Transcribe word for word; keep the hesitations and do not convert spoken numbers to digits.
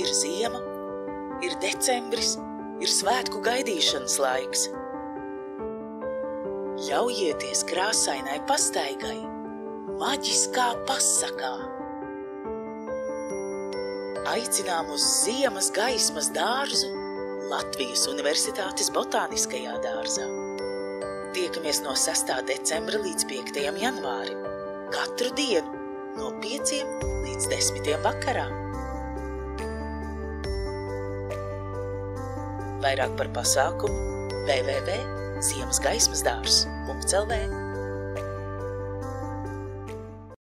ir ziema, ir decembris, ir svētku gaidīšanas laiks. Ļaujieties krāsainai pastaigai, maģiskā pasakā. Aicinām uz ziemas gaismas dārzu Latvijas Universitātes botāniskajā dārzā. Tiekamies no sestā decembra līdz piektajam janvārim. Katru dienu no pieciem līdz desmitiem vakarā. Vairāk par pasākumu w w w punkts ziemas gaismas dārzs punkts l v